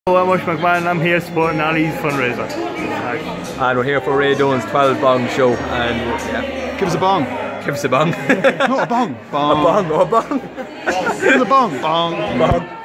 Hello, I'm Mush McMahon. I'm here supporting Ali's fundraiser. And we're here for Ray Doan's 12 Bong show. And yeah, give us a bong. Give us a bong. No, a bong. Bong. A bong. Oh, a bong. Give us a bong. Bong. Bong.